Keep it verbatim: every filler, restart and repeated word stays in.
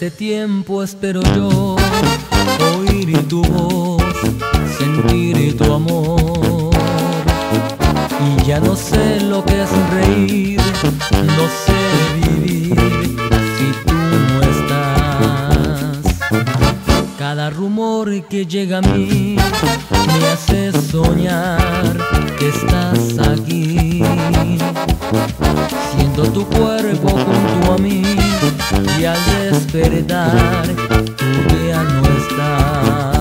este tiempo espero yo oír tu voz, sentir tu amor. Y ya no sé lo que es reír, no sé vivir si tú no estás. Cada rumor que llega a mí me hace soñar que estás aquí. Siento tu cuerpo junto a mí y al despertar tú ya no estás.